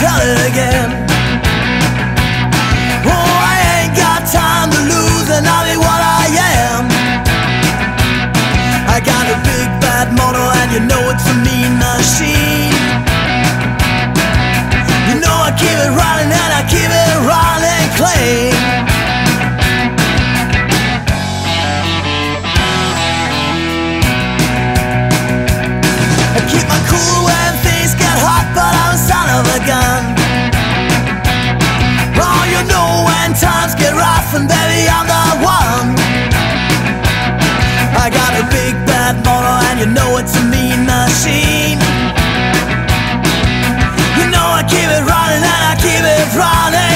tell it again. Oh, I ain't got time to lose, and I'll be what I am. I got a big bad motor, and you know it's a mean machine. You know I keep it running, and I keep it running clean. I keep my cool when things get hot, but I'm a son of a gun. Oh, you know when times get rough, and baby I'm the one. I got a big bad motor, and you know it's a mean machine. You know I keep it running, and I keep it running.